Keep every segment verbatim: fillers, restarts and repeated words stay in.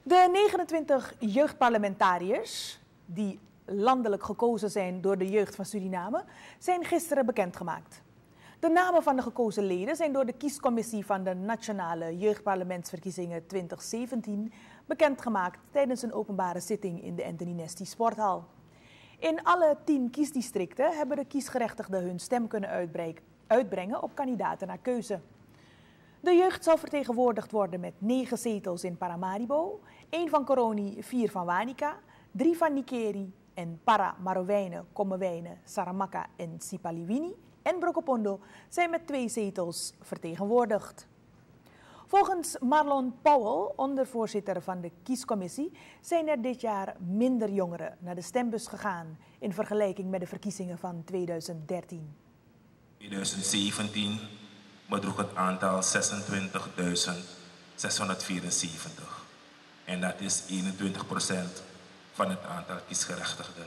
De negenentwintig jeugdparlementariërs, die landelijk gekozen zijn door de jeugd van Suriname, zijn gisteren bekendgemaakt. De namen van de gekozen leden zijn door de kiescommissie van de Nationale Jeugdparlementsverkiezingen twintig zeventien bekendgemaakt tijdens een openbare zitting in de Anthony Nesty Sporthal. In alle tien kiesdistricten hebben de kiesgerechtigden hun stem kunnen uitbrengen op kandidaten naar keuze. De jeugd zal vertegenwoordigd worden met negen zetels in Paramaribo, één van Koroni, vier van Wanica, drie van Nikeri en Para, Marowijne, Kommerwijne, Saramaka en Sipaliwini en Brokopondo zijn met twee zetels vertegenwoordigd. Volgens Marlon Powell, ondervoorzitter van de kiescommissie, zijn er dit jaar minder jongeren naar de stembus gegaan in vergelijking met de verkiezingen van tweeduizend dertien. tweeduizend zeventien bedroeg het aantal zesentwintigduizend zeshonderdvierenzeventig. En dat is eenentwintig procent van het aantal kiesgerechtigden.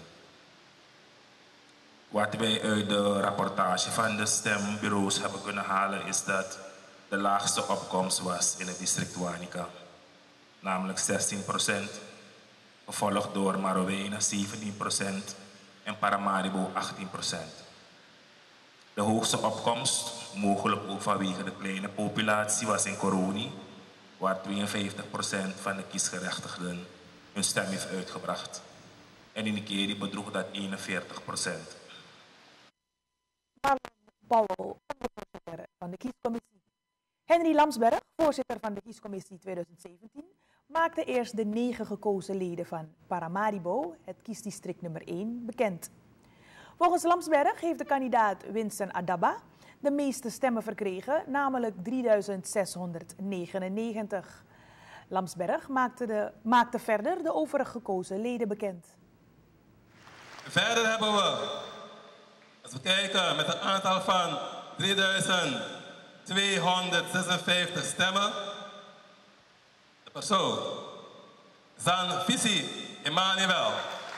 Wat wij uit de rapportage van de stembureaus hebben kunnen halen is dat de laagste opkomst was in het district Wanica, namelijk zestien procent, gevolgd door Marowijne zeventien procent en Paramaribo achttien procent. De hoogste opkomst, mogelijk ook vanwege de kleine populatie, was in Koroni, waar tweeënvijftig procent van de kiesgerechtigden hun stem heeft uitgebracht. En in Nikeri bedroeg dat eenenveertig procent. Powell, voorzitter van de kiescommissie. Henry Lamsberg, voorzitter van de kiescommissie tweeduizend zeventien, maakte eerst de negen gekozen leden van Paramaribo, het kiesdistrict nummer één, bekend. Volgens Lamsberg heeft de kandidaat Winston Adaba de meeste stemmen verkregen, namelijk drieduizend zeshonderdnegenennegentig. Lamsberg maakte, de, maakte verder de overige gekozen leden bekend. Verder hebben we, als we kijken met een aantal van drieduizend tweehonderdzesenvijftig stemmen, de persoon Zan Visi Emmanuel.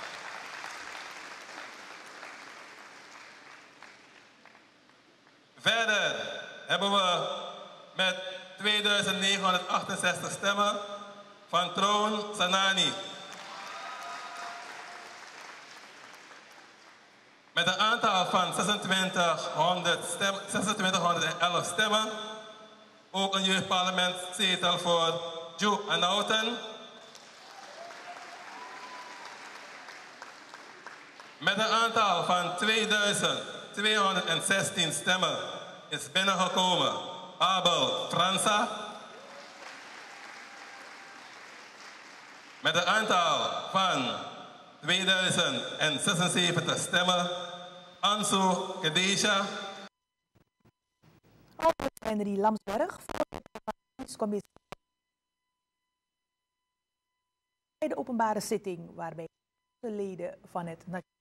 Verder hebben we met tweeduizend negenhonderdachtenzestig stemmen van Troon Sanani. Met een aantal van zesentwintighonderdelf stemmen, ook een jeugdparlementszetel voor Joe Anauten. Met een aantal van tweeduizend tweehonderdzestien stemmen is binnengekomen Abel Fransa. Met een aantal van tweeduizend zesenzeventig stemmen Ansu Kedesha. Henry Lamsberg, voorzitter van de kiescommissie, bij de openbare zitting waarbij de leden van het